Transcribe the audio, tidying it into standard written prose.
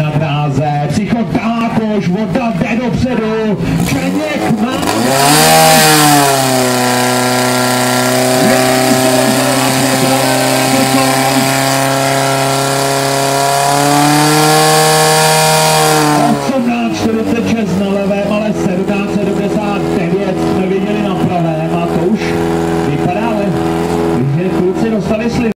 na dráze, Psycho Tápoš, voda jde dopředu, Čeněk má...